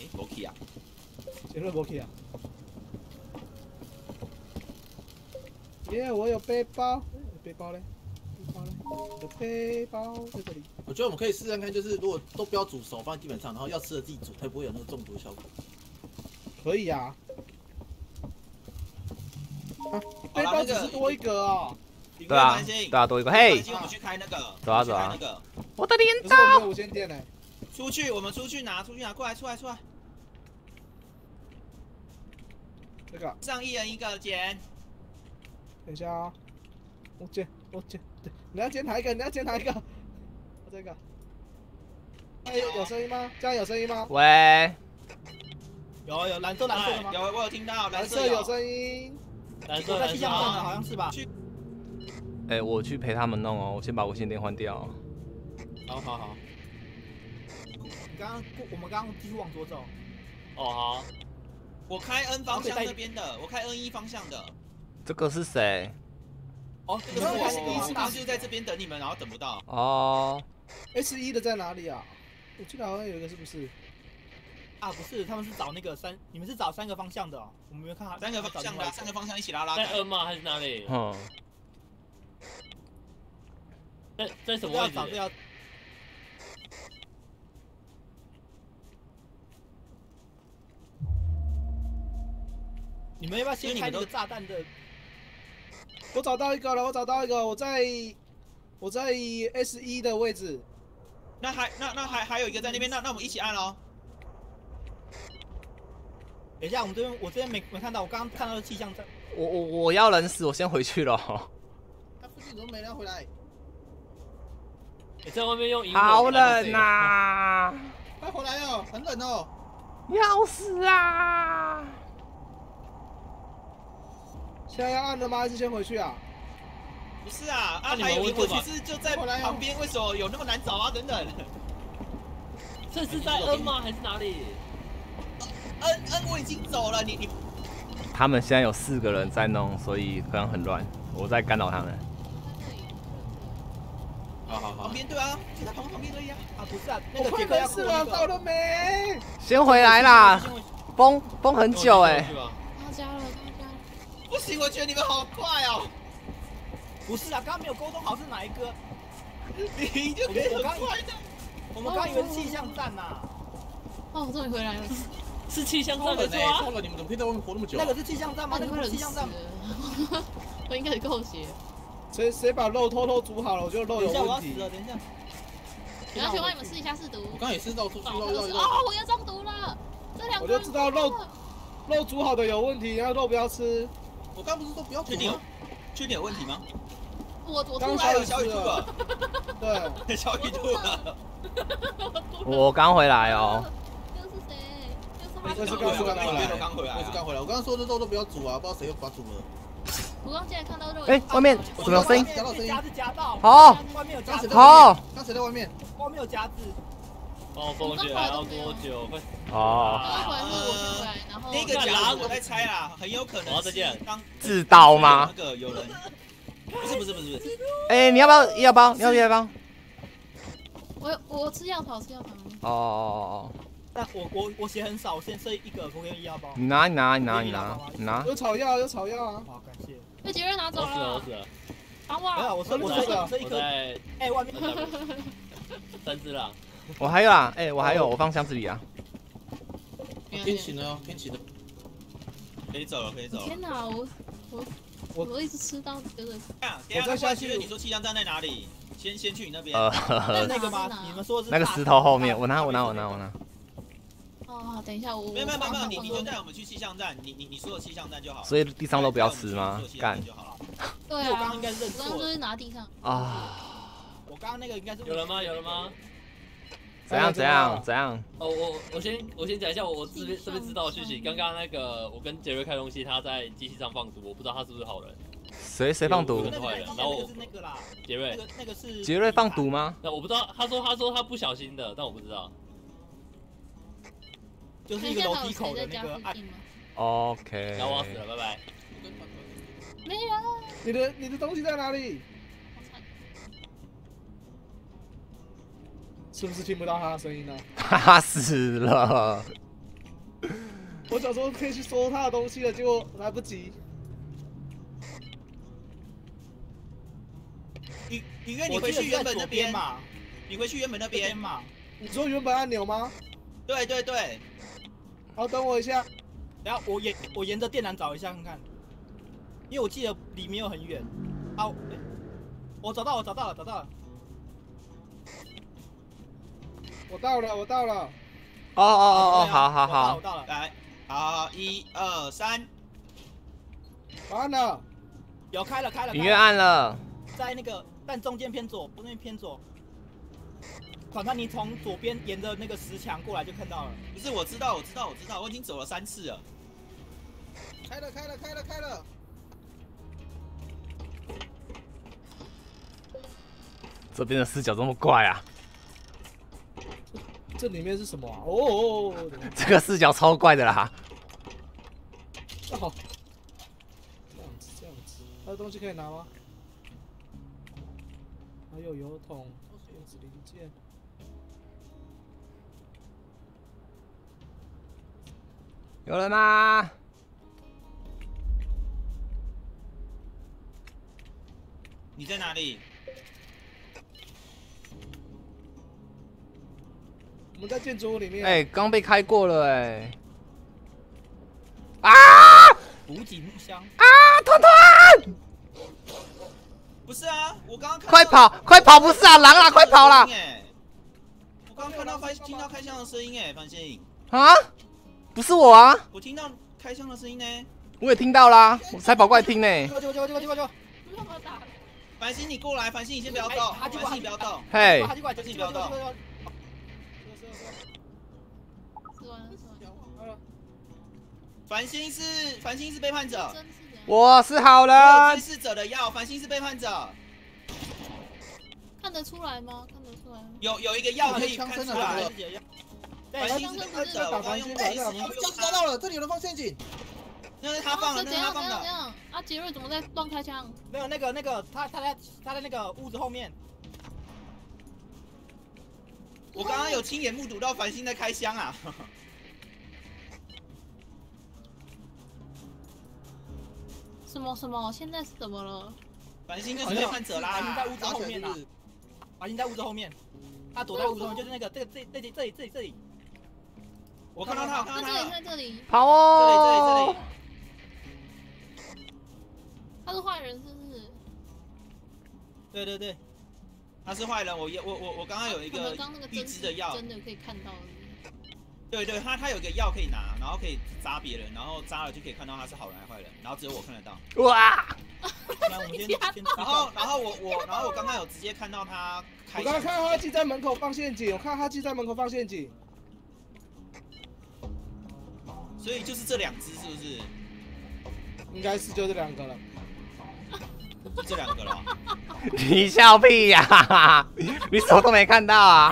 没去啊， 结论没去啊。耶，我有背包，背包嘞？背包嘞？我的背包在这里。 我觉得我们可以试看看，就是如果都不要煮熟，放在地板上，然后要吃的自己煮，才不会有那个中毒的效果。 可以啊。背包只是多一个哦。 对啊，对啊，多一个。嘿， 我们去开那个， 走啊走啊。 那个， 我的镰刀。可是我没有无线电呢。 出去，我们出去拿，过来，出来。 这个。 上一人一个捡。 等一下啊，我捡。你要捡哪一个？这个。有声音吗？这样有声音吗？ 喂。 有蓝色的吗？ 有，我有听到蓝色有声音。 蓝色在气象站的，好像是吧？ 哎，我去陪他们弄哦，我先把无线电换掉。 好。我们刚刚继续往左走。 哦好。我开 N 方向那边的，我开 N1 方向的。 这个是谁？ 哦，这个是我是刚就在这边等你们，然后等不到。 哦。 S1的在哪里啊？我记得好像有一个，是不是？ 啊，不是，他们是找那个你们是找3个方向的哦，我们没有看好。 3个方向的，3个方向一起拉。 在 N 吗？还是哪里？在什么位置？ 你们要不要先开那个炸弹的？ 我找到一个了，我在 S1的位置。 那还有一个在那边，那我们一起按喽。 等一下，我这边没看到，我刚刚看到的气象站。 我要人死，我先回去了。 那附近怎么没人回来？ 你在外面用萤火。 好冷呐！ 快回来哦，很冷哦。 要死啊！ 现在要按了吗？还是先回去啊？ 不是啊，还有萤火其实就在旁边，为什么有那么难找啊？等等。 这是在 N 吗？还是哪里 ？N 我已经走了，你。 他们现在有4个人在弄，所以刚刚很乱，我在干扰他们。 好。旁边对啊，就在旁边而已啊。 啊不是啊，那个快没事了，到了没？ 先回来啦，崩很久哎。 到家了。 不行，我觉得你们好快哦。 不是啊，刚刚没有沟通好是哪一个？ 你就可以很快的。 我们刚以为是气象站呐。 哦，终于回来了。 是气象站的吗？错了，你们怎么可以在外面活那么久？ 那个是气象站吗？那个是气象站。 我应该是够血。 谁把肉偷偷煮好了？我觉得肉有问题。 等一下。 我要去帮你们试一下试毒。 我刚也是肉出去肉。 哦，我要中毒了。这2个。 我就知道肉煮好的有问题，然后肉不要吃。 我刚不是说不要煮吗？ 确定有问题吗？ 我刚还有小雨兔了。 对， 小雨兔了。 我刚回来哦。 我是刚回来。我刚刚说的肉都不要煮啊，不知道谁又把它煮了。 我刚进来看到肉。 哎，外面怎么有声音？ 夹子夹到。 好。 外面有夹子。 好。 刚谁在外面？ 外面有夹子。 哦，风雪还要多久？快。 哦。 那个夹子我在猜啦，很有可能。 再见。 自刀吗？ 那个有人。不是。 哎，你要不要医药包？你要医药包？ 我吃药草。 哦。 但我血很少，我先设1个，我可以医药包。 你拿。 有草药啊。 好，感谢。 被杰瑞拿走了。 我死了。 帮我。 没有，我设1个。哎，外面 3只了。 我还有啊，我还有，我放箱子里啊。 天晴了。 可以走了。 天哪，我一直吃到这个。 我再下去。 你说气象站在哪里？先去你那边。 那个吗？你们说是那个石头后面，我拿。 哦，等一下我。 没有，你就带我们去气象站，你说的气象站就好。 所以地上都不要吃吗？干。 对啊， 我刚刚应该认错。 我刚刚就是拿地上。 啊。我刚刚那个应该是。 有了吗？ 怎样？ 哦，我先讲一下我这边知道的讯息。刚刚那个我跟杰瑞开东西，他在机器上放毒，我不知道他是不是好人。 谁放毒？ 然后是那个啦， 杰瑞。 那个是杰瑞放毒吗？ 那我不知道，他说他不小心的，但我不知道。 就是一个楼梯口的那个。 OK。 然后我要死了，拜拜。 没人。 你的东西在哪里？是不是听不到他的声音呢？ 他死了。 我想说可以去收他的东西了，结果来不及。 雨月，你回去原本那边嘛？ 你回去原本那边嘛？ 你说原本按钮吗？ 对对对。 好，等我一下。 然后我沿着电缆找一下看看，因为我记得离没有很远。好，我找到了。 我到了。 哦，好。 我到了。 来，好，1、2、3， 按了。 有开了。 音乐按了。 在那个，但中间偏左，不那边偏左。反正你从左边沿着那个石墙过来就看到了。 不是，我知道，我已经走了3次了。 开了。 这边的视角这么怪啊！ 这里面是什么啊？哦， 这个视角超怪的啦。 哦，这样子，还有东西可以拿吗？还有油桶、电子零件。 有人吗？ 你在哪里？ 我们在建筑物里面。 哎，刚被开过了哎。啊！ 补给木箱。 啊！团！ 不是啊，我刚刚快跑！不是啊，狼啊，快跑啦！ 我刚刚听到开枪的声音哎，繁星。 啊？不是我啊！ 我听到开枪的声音呢。 我也听到啦，我才跑过来听呢。 繁星，你过来，繁星，你先不要动，繁星你不要动。 嘿， 繁星不要动。繁星是背叛者。 我是好人。 我有追视者的药，繁星是背叛者。 看得出来吗？看得出来吗？ 有一个药可以看出来。 对， 繁星是背叛者，我刚用就知道了，这里有人放陷阱。 那是他放的，那是他放的。 啊，杰瑞怎么在乱开枪？ 没有那个，他在那个屋子后面。 我刚刚有亲眼目睹到繁星在开枪啊！ 什么？现在是怎么了？ 繁星就是背叛者啦！ 繁星在屋子后面啦。繁星在屋子后面，他躲在屋子后面，就是那个这里。 我看到他， 在这里。 跑哦！ 这里。 他是坏人是不是？ 对， 他是坏人。我刚刚有一个预知的药， 真的可以看到。 对，他有个药可以拿，然后可以扎别人，然后扎了就可以看到他是好人还是坏人，然后只有我看得到。 哇！ 然后我刚刚有直接看到他开。 我刚刚看到他记在门口放陷阱， 所以就是这2只是不是？ 应该是就这2个了。 这2个了。 你笑屁呀！你什么都没看到啊！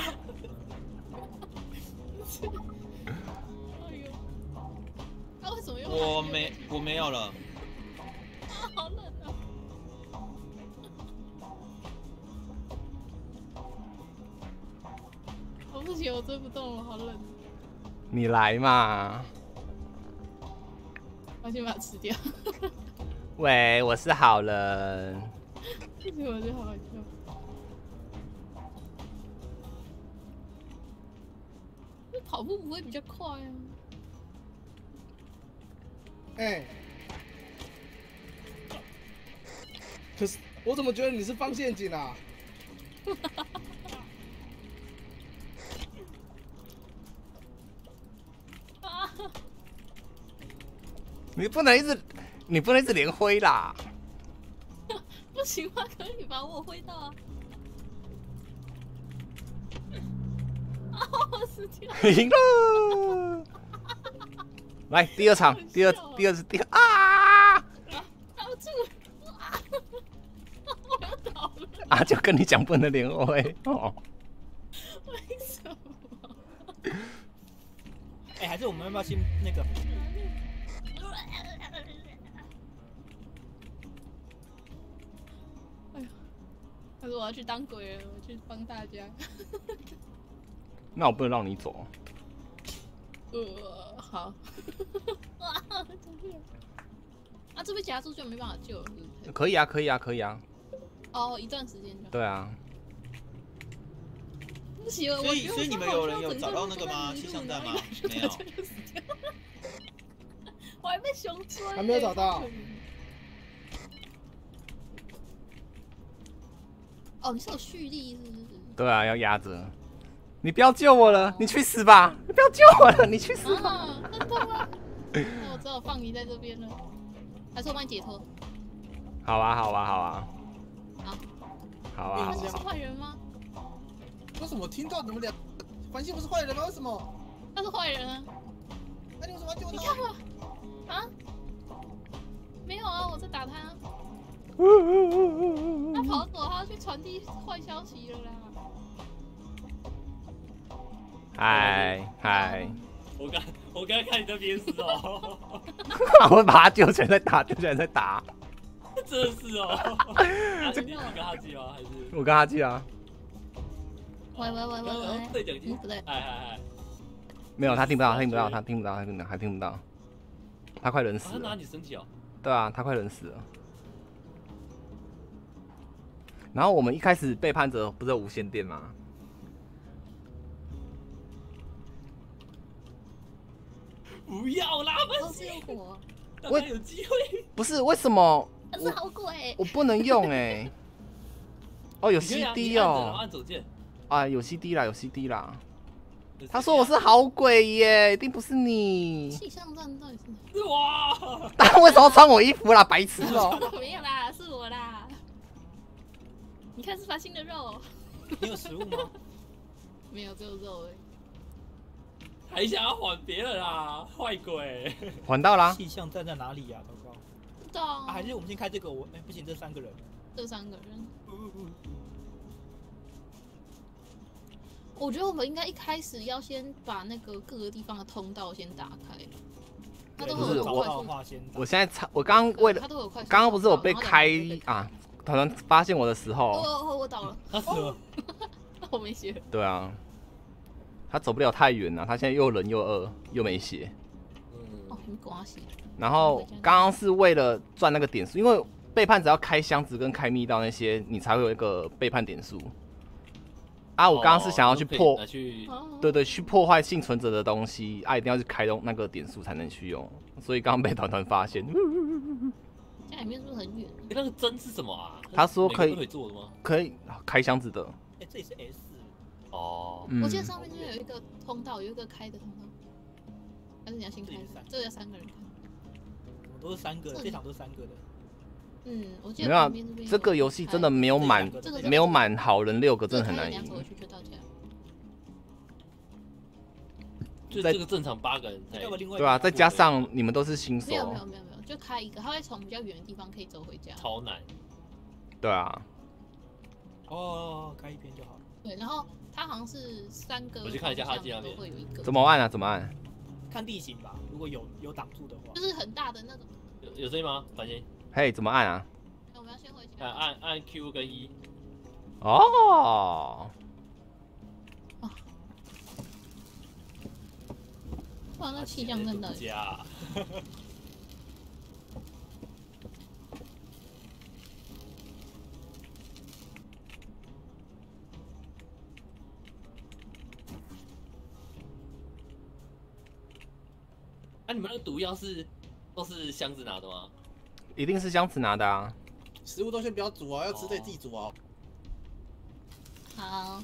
我没有了。 啊，好冷啊！我不行，我追不动了，好冷。 你来嘛！ 我先把它吃掉。 喂，我是好人。 不行，我就好笑。这跑步不会比较快啊？ 可是我怎么觉得你是放陷阱啊？ 你不能一直连挥啦！ 不行吗？可以把我挥到啊！啊，我死掉了！ 赢了！来第2场，第二啊！ 挡住！啊！我要倒了！ 啊，就跟你讲不能连挥哦。 为什么？ 还是我们要不要先那个？ 哎呀，他说我要去当鬼了，我去帮大家。 那我不能让你走。 好。哇，真的。啊，这被夹住就没办法救了，是不是？ 可以啊，可以啊，可以啊。 哦，一段时间就。 对啊。 不行， 所以你们有人有找到那个吗？气象站吗？没有。 我还被熊追。 还没有找到。 哦，你是有蓄力是不是？ 对啊，要压着。你不要救我了，你去死吧！你不要救我了，你去死吧！ 啊，很痛啊！那我只好放你在这边了，还是我帮你解脱？ 好啊，好啊，好啊。 好。 好啊， 他是坏人吗？ 为什么听到你们俩？环信不是坏人吗？为什么？ 他是坏人啊！ 那你为什么要救他？ 你看吧，啊？没有啊，我在打他。他跑走，他要去传递坏消息了啦。 嗨， 我刚看你在边死哦， 我会把他救起来再打，救起来再打。 真的是哦。你跟他记吗？还是我跟他记啊？ 喂， 对讲机不对， 哎， 没有，他听不到，他听不到，他听不到，还听不到，他快人死了。 他拿你身体哦。 对啊，他快人死了。然后我们一开始背叛者不是有无线电吗？ 不要啦， 都是用火。 我有机会。 不是为什么？ 但是好鬼。 我不能用哎。哦，有 CD 哦。 按左键。 啊，有 CD 啦，有 CD 啦。他说我是好鬼耶，一定不是你。 气象站到底是？ 哇！ 他为什么要穿我衣服啦？白痴哦。 没有啦，是我啦。你看是发新的肉。 你有食物吗？ 没有，只有肉而已。 还想要还别人啊，坏鬼！ 还到啦。 气象站在哪里呀？糟糕。 不知道啊。 还是我们先开这个？不行，这3个人。 这3个人。我觉得我们应该一开始要先把那个各个地方的通道先打开。他都会有快速。 我现在我刚刚为了，刚刚不是我被开啊，团发现我的时候， 我倒了， 他死了， 我没血。 对啊，他走不了太远了，他现在又冷又饿又没血。 哦，很刮血。 然后刚刚是为了赚那个点数，因为背叛只要开箱子跟开密道那些，你才会有一个背叛点数。啊，我刚刚是想要去破，对，去破坏幸存者的东西，啊，一定要去开动那个点数才能去用，所以刚刚被团发现。 家里面是不是很远？ 那个针是什么啊？ 他说可以做的吗？ 可以开箱子的。 这也是 S。 哦。 我记得上面这边有一个通道，有一个开的通道，还是你要先开？这要3个人开。 都是3个，这场都是3个的。 我记得没有啊，这个游戏真的没有满，没有满好人6个，真的很难赢。 就这个正常8个人才对啊，再加上你们都是新手。 没有，就开一个，他会从比较远的地方可以走回家。 超难。 对啊。 哦，开一边就好。 对，然后他好像是3个， 我去看一下他这边会有一个。 怎么按啊？怎么按？ 看地形吧，如果有挡住的话。 就是很大的那种。 有声音吗？反正。 嘿，怎么按啊？ 我们要先回家。 按 Q 跟E。 哦。 哇，那气象真的。 你们那个毒药都是箱子拿的吗？ 一定是箱子拿的啊。 食物都先不要煮哦，要吃得自己煮哦。 好。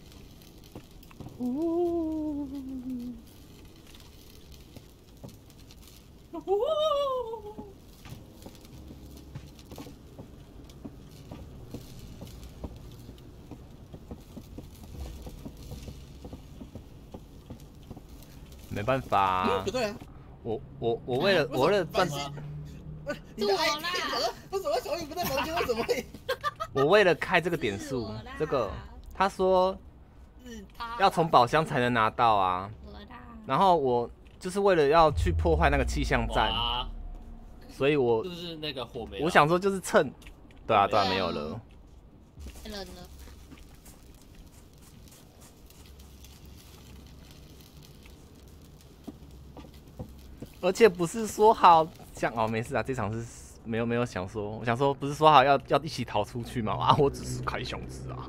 没办法。 不对啊。 我为了赚。 你的 ID 为什么小雨不在房间？为什么会？ 我为了开这个点数，这个他说要从宝箱才能拿到啊。然后我就是为了要去破坏那个气象站，所以我就是那个火没。 我想说就是趁，对啊，没有了。 太冷了。 而且不是说好像哦，没事啊，这场是没有想说，我想说不是说好要一起逃出去吗？啊，我只是开箱子啊。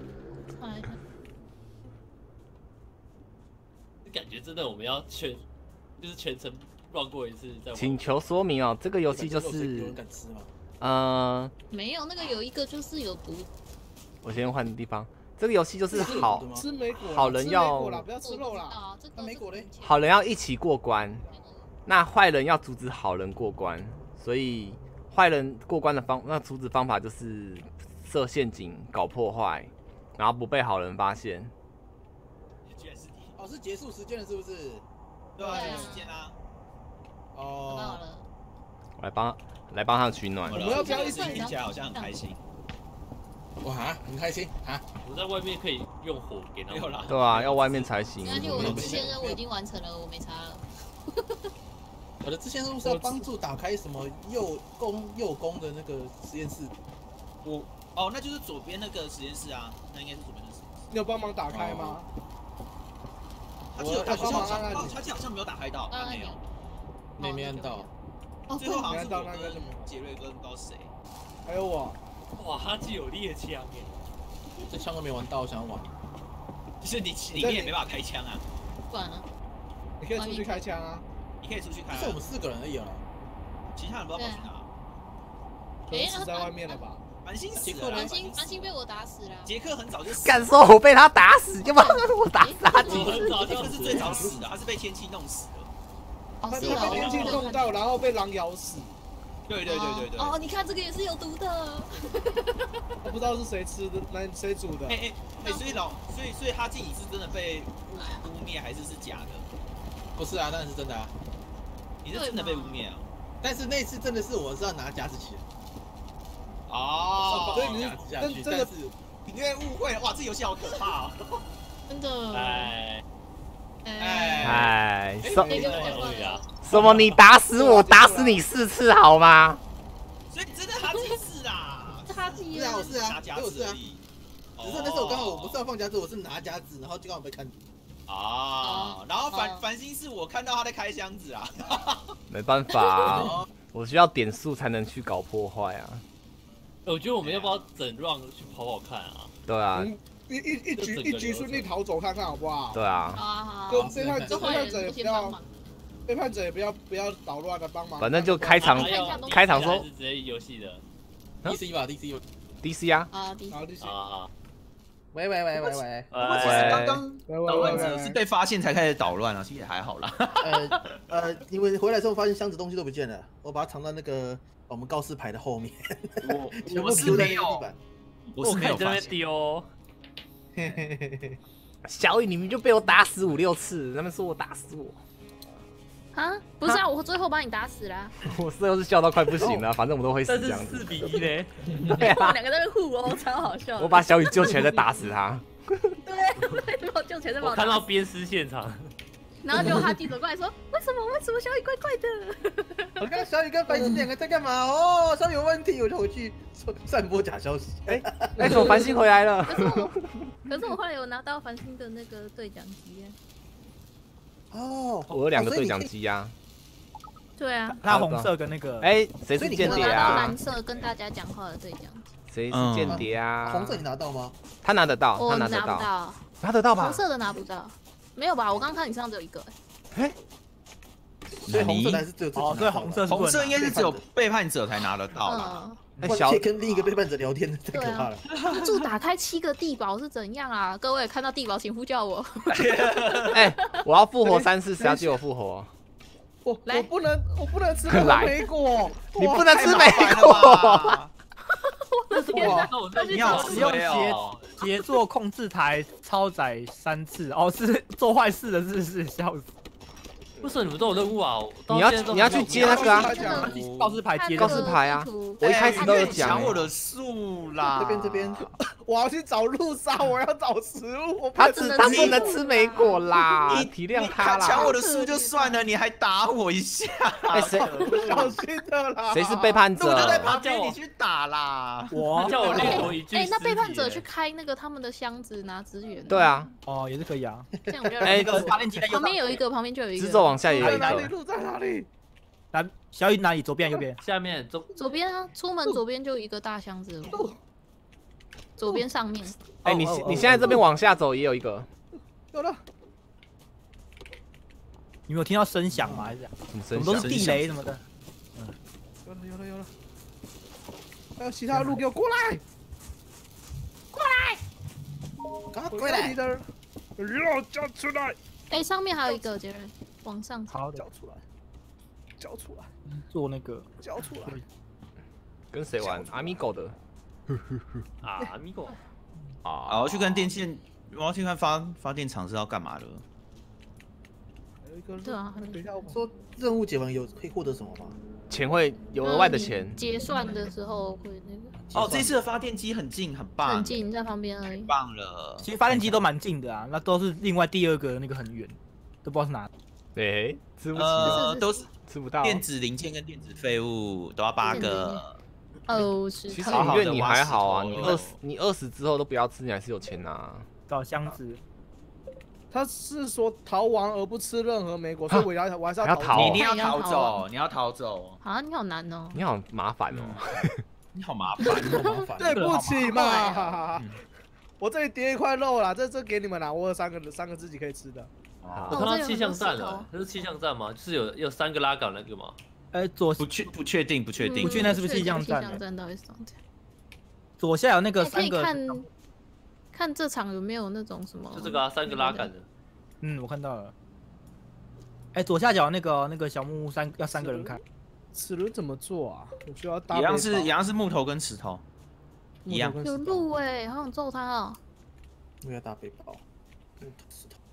感觉真的我们要全程乱过一次再玩。 请求说明哦，这个游戏就有是人敢吃吗？ 没有那个有一个就是有毒， 我先换地方。这个游戏就是好吃莓果啦， 好人要吃莓果啦，不要吃肉啦。 啊，这个那莓果嘞？ 好人要一起过关，那坏人要阻止好人过关，所以坏人过关的阻止方法就是设陷阱、搞破坏，然后不被好人发现。 居然是你， 哦，是结束时间了，是不是？ 对啊，有时间啊。 找到哦， 了。 我来帮他取暖我。 们要不要一起听起来好像很开心？ 哇，很开心啊！ 我在外面可以用火给他们。 没有啦。 对啊，要外面才行没。关系，我的支线任务已经完成了，我没差了。 我的支线任务是要帮助打开什么右宫的那个实验室。 哦，那就是左边那个实验室啊，那应该是左边的实验室。 你有帮忙打开吗？ 他记得我帮忙按按他记得好像没有打开到，他没有。 没按到。 哦， 最后好像是没按到我跟那个就没有杰瑞跟不知道谁。 还有我， 哇，他具有猎枪哎！ 这枪都没玩到，我想要玩。 就是你里面也没办法开枪啊， 不管了。 你可以出去开枪啊。 你可以出去开啊就是我。们4个人而已啊。 其他人不知道跑去哪。 可能死在外面了吧？ 繁星死了啦。 繁星被我打死了。 杰克很早就死了。 敢说我被他打死，要不然我打死他几次？ 我很早杰克就是最早死的，他是被天气弄死的。 哦， 他是被天气弄到，然后被狼咬死。 对。 哦，你看这个也是有毒的。 我不知道是谁吃的，谁煮的。 所以他自己是真的被污蔑，还是假的？ 不是啊，当然是真的啊。 你是真的被污蔑啊？ 但是那次真的是我是要拿夹子起来。 哦， 所以你是下去， 真的但是你因为误会了，哇，这游戏好可怕哦！ 真的。 哎， 啊！ 什么？你打死我，打死你4次好吗？ 所以真的他几次啦？ 他几是啊，我是啊拿，夹我是啊。 子而已。 只是那时候刚好我不是要放夹子，我是拿夹子，然后就刚好被看。 啊，然后繁星是我看到他在开箱子啊。 没办法，我需要点数才能去搞破坏啊。 我觉得我们要不要整 round 去跑跑看啊？ 对啊， 一局顺利逃走看看好不好？ 对啊， 好， 就背叛这坏者也人不要，背叛者也不要捣乱的帮忙。 反正就开场开场说还是直接游戏的 DC 吧，DC。 DC 啊。 啊，第好， 啊。 喂， 不是刚刚捣乱者是被发现才开始捣乱啊，其实也还好啦。 你们回来之后发现箱子东西都不见了，我把它藏在那个我们告示牌的后面，全部丢在那个地板。 我是没有在那边发现。 丢。 小雨，你们就被我打死5、6次，他们说我打死我， 啊，不是啊，我最后把你打死了。 我最后是笑到快不行了，反正我们都会死但是这样子。 4-1嘞。 对啊， 我们2个在那互殴，超好笑。 我把小雨救起来再打死他。 对，我救起来再把我看到鞭尸现场。 然后就他弟走过来说：“为什么小雨怪怪的？” 我看到小雨跟繁星2个在干嘛？哦，小雨有问题，我就回去散播假消息。 哎，怎么繁星回来了？ 可是我后来有拿到繁星的那个对讲机。 哦， 我有2个对讲机啊。 对啊， 他红色跟那个， 哎，谁是间谍啊蓝？色跟大家讲话的对讲机。 谁是间谍啊？ 红色你拿到吗？ 他拿得到， 我他拿得到， 拿不到， 拿得到吧红？色的拿不到。没有吧？我刚刚看你身上只有1个。 所以红色才是只有自己拿到哦，对，红色是不能拿红色应该是只有背叛者才拿得到啦。 哎，小可以跟另一个背叛者聊天，太可怕了。 帮助打开7个地堡是怎样啊？各位看到地堡请呼叫我。 哎，我要复活3次，谁要借我复活？ 我不能吃来莓果， 你不能吃莓太麻烦了果。 吧我的天哪！ 你好使用衰哦！ 协作控制台超载3次，哦，是做坏事的是笑死。 为什么你们都有任务啊？ 你要去接那个啊， 告示牌接告示牌啊！我一开始都有讲抢我的树啦！ 这边， 我要去找路杀，我要找食物。 他不能吃莓果啦，你体谅他啦。 抢我的树就算了，你还打我一下， 哎，谁不小心的啦？ 谁是背叛者？ 我就在旁边，你去打啦。 我叫我掠夺一句。 那背叛者去开那个他们的箱子拿资源。 对啊。 哦，也是可以啊。 这样比较。 那个发电机旁边有一个，旁边就有一个。 直走往下也有一个。 路在哪里？ 来，小雨哪里？左边、右边？ 下面左边啊，出门左边就有一个大箱子。左边上面。 哎，你现在这边往下走也有一个。 有了。 你没有听到声响吗？还是什么声响？ 都是地雷什么的。 有了。还有其他的路给我过来！ 赶快过来！ 你的肉交出来！ 哎，上面还有一个杰伦，往上好的， 交出来！ 做那个交出来！ 跟谁玩？阿米狗的。 阿米狗。 我要去看电线，我要去看发电厂是要干嘛的。 还有一个， 对啊。 等一下，我说任务解完可以获得什么吗？ 钱会有额外的钱。 结算的时候会那个。 哦，这次的发电机很近，很棒。 很近，在旁边而已。 棒了。 其实发电机都蛮近的啊，那都是另外第二个那个很远，都不知道是哪。 对，吃不起。 都是吃不到。 电子零件跟电子废物都要8个。 哦， 其实因为你还好啊，你20之后都不要吃，你还是有钱拿。 找箱子。 他是说逃亡而不吃任何莓果，所以我还是要逃。 你一定要逃走，你要逃走。 啊，你好难哦。 你好麻烦哦。 你好麻烦， 对不起嘛。我这里叠一块肉啦，这给你们啦，我有三个自己可以吃的。 我看到气象站了，这是气象站吗？就是有3个拉杆那个吗？ 不确定， 不确定那是不是气象站？ 气象站到底是怎样？ 左下有那个3个。 可以看这场有没有那种什么？ 就这个啊，3个拉杆的。 我看到了。哎，左下角那个小木屋要3个人开。 齿轮怎么做啊？我需要搭。 一样是木头跟石头，一样。 有路哎，好想揍他哦。 我要搭背包，石头。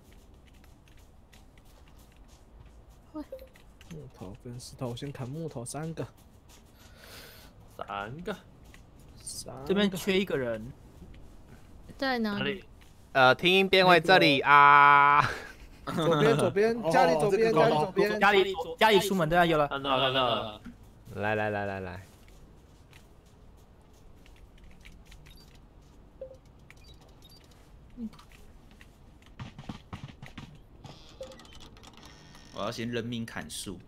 木头跟石头，我先砍木头3个。 3个。 这边缺1个人。 在哪里？ 听音边位这里啊。 左边，家里左边， 家里出门都要有了。 看到了。 来。 我要先人民砍树。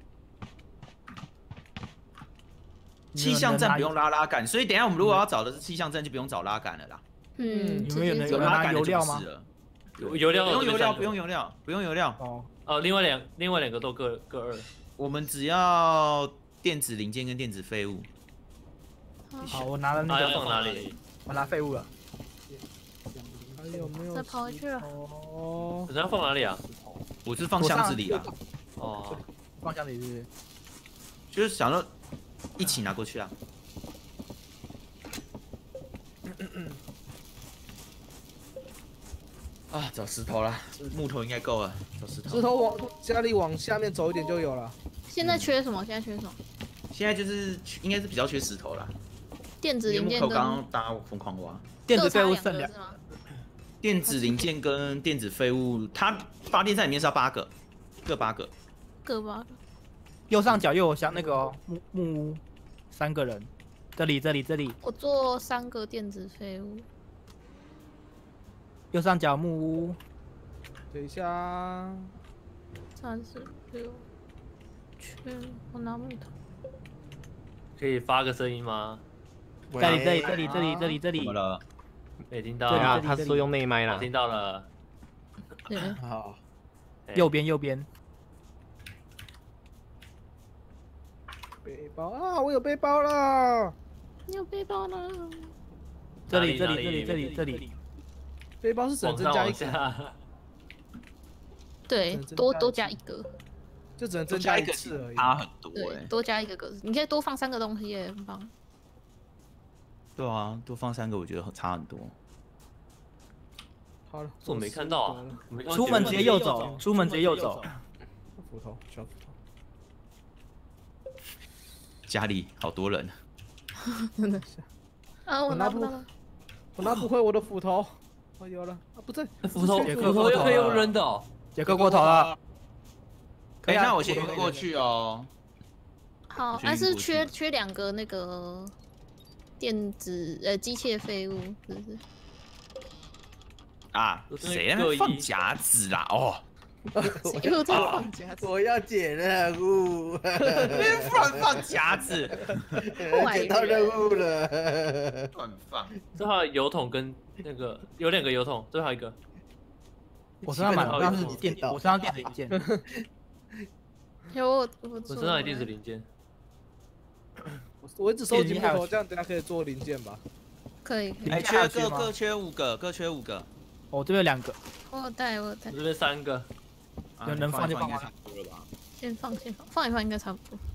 气象站不用拉杆，所以等一下我们如果要找的是气象站，就不用找拉杆了啦。 有拿油料吗？ 油料不用油料。 哦，另外两个都各2。 我们只要电子零件跟电子废物。 好，我拿了那个。 要放哪里？ 我拿废物了。 还有没有？ 再跑回去了。 哦。你要放哪里啊？ 我是放箱子里啊。 哦。放箱子里是？ 就是想说一起拿过去啊。找石头啦，木头应该够了。找石头。 石头家里往下面走一点就有了。 现在缺什么？ 现在就是应该是比较缺石头啦。 电子零件跟。刚刚大家疯狂挖。 电子废物剩2。 电子零件跟电子废物，它发电站里面是要8个，各8个。 各8个。 右上角又有像那个木屋，3个人。这里。 我做3个电子废物。 右上角木屋。 等一下。 36。缺，我拿木头。 可以发个声音吗？ 这里。 怎么了？ 没听到。 对啊，他说用内麦啦。 听到了。 对。 好。 右边。 背包啊！我有背包了。 你有背包了。 这里。 背包是只能增加1个。 对，多加1个。 就只能增加1次而已。 差很多。 对，多加1个格子，你可以多放3个东西耶，很棒。 对啊，多放3个，我觉得差很多。 好了， 我没看到啊。 出门直接右走。 斧头，小斧头。 家里好多人。 真的是。啊，我拿不到了。 我拿不回我的斧头。我有了啊，不对， 斧头又可以用扔的哦， 杰克过头了。 可以，那我先过去哦。 好，但是缺2个那个电子机械废物，是不是？ 啊，谁在那放夹子啦？哦， 谁又在放夹子？ 我要解任务， 别乱放夹子， 解到任务了。 乱放。 这还有油桶跟那个有2个油桶，最后一个。 我身上买的是电，我身上电子零件。 我身上有电子零件。 我一直收集木头，这样等下可以做零件吧？ 可以。 哎，各缺5个，各缺5个。 我这边有2个。 我带。 我这边3个。 能放就放吧。 先放一放应该差不多。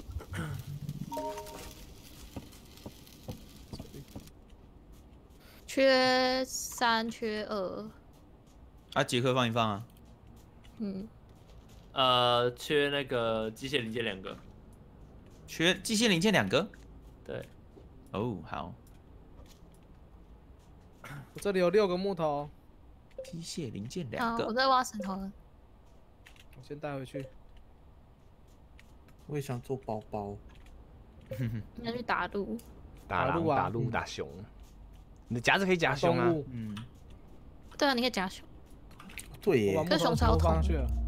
缺3，缺2。 啊，杰克放一放啊。 缺那个机械零件2个。 缺机械零件2个。 对。 哦，好。 我这里有6个木头。 机械零件2个。 我在挖石头了。 我先带回去。 我也想做包包。 你要去打鹿。 打狼、打鹿、打熊。你的夹子可以夹熊啊。 对啊，你可以夹熊。 对耶。 跟熊超痛。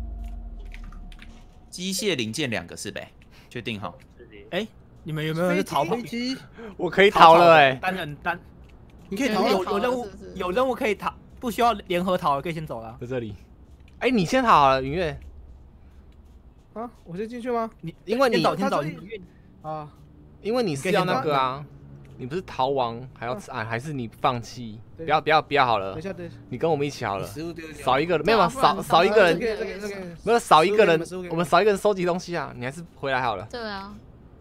机械零件2个是呗？确定好。 哎，你们有没有人逃飞机？ 我可以逃了哎。 单。 你可以逃， 有任务可以逃，不需要联合逃，可以先走了。 在这里。哎，你先逃好了，云月。 啊，我先进去吗？ 因为你先走。 啊， 因为你是要那个啊，你不是逃亡还要还是你放弃？不要好了。 等一下， 你跟我们一起好了。少一个人没有少一个人，没有少一个人，我们少一个人收集东西啊！你还是回来好了。 对啊。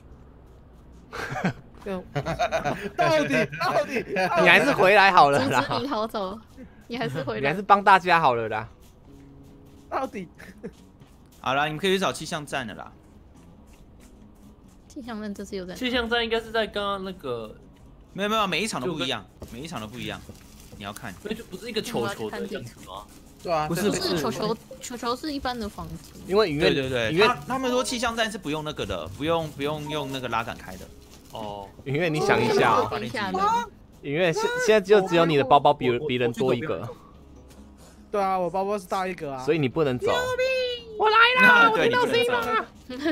到底， 你还是回来好了啦。 阻止你逃走，你还是回来。 你还是帮大家好了啦。 到底。 好了，你们可以去找气象站了啦。 气象站这次有在。 气象站应该是在刚刚那个。 没有，每一场都不一样，每一场都不一样。你要看。 所以就不是一个球的样子吗？ 对啊， 不是球是一般的房子。 因为对，他们说气象站是不用那个的，不用用那个拉杆开的。 哦， 云月，你想一下哦。云月，现在只有你的包包比人多一个。 对啊，我包包是大一个啊。 所以你不能走。我来了，我听到声音了。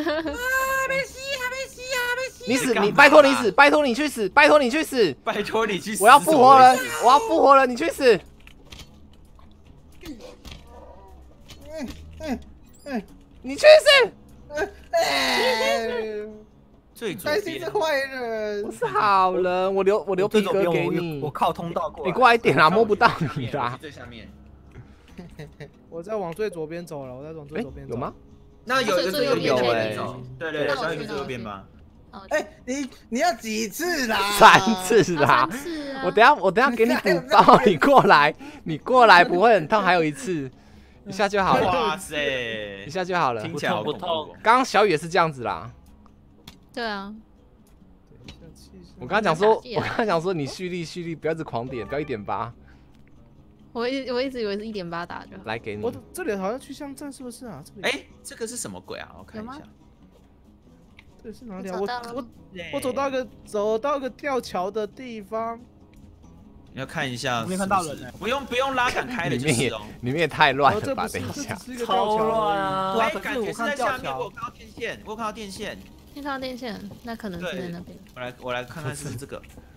你死！你拜托你死！拜托你去死！拜托你去死！ 拜托你去死！ 我要复活了！我要复活了！你去死！你去死！ 最左边是坏人， 我是好人，我留皮革给你。 我靠通道过来。 你过来一点啦，摸不到你啦。 最下面。 我在往最左边走了，我在往最左边走。 有吗？ 那有最右边哎。 对，小雨最右边吧。 哎，你要几次啦 ？3次啦。我等下给你补包，你过来不会很痛，还有1次，一下就好了。 哇塞， 一下就好了。 听起来不痛。 刚刚小雨也是这样子啦。 对啊。 我刚刚讲说你蓄力，不要一直狂点，不要1.8。 我一直以为是1.8打就。 来给你。 我这里好像去乡镇是不是啊？ 哎，这个是什么鬼啊？我看一下。 这是哪里啊？我走到个吊桥的地方。 你要看一下。 没看到人呢。 不用拉杆开的就是哦。 里面也太乱了吧？等一下。 超乱啊！ 对啊，感觉是在下面。我看到电线，我看到电线。 看到电线，那可能是在那边。 我来看看是不是这个。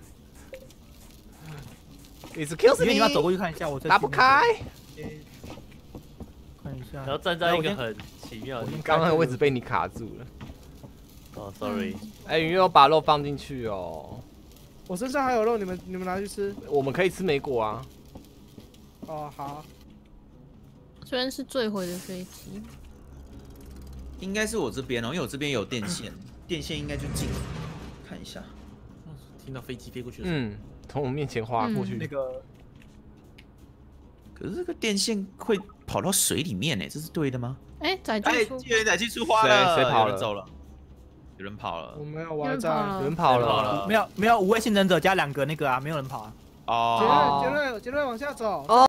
Excuse me， 你要走过去看一下，我打不开。 看一下。 然后站在一个很奇妙的地方。 刚刚的位置被你卡住了。 哦 ，sorry。 哎，云月有把肉放进去哦。 我身上还有肉，你们拿去吃。 我们可以吃莓果啊。 哦，好。 虽然是坠毁的飞机。 应该是我这边哦，因为我这边有电线，电线应该就进了。看一下。 听到飞机飞过去的声音。 从我面前划过去。 那个。 可是这个电线会跑到水里面呢，这是对的吗？ 哎，载具出。 载具出花了。 谁跑了？ 走了。有人跑了。 我没有，我还在。 有人跑了。 没有无畏幸存者加2个那个啊，没有人跑啊。 杰瑞往下走。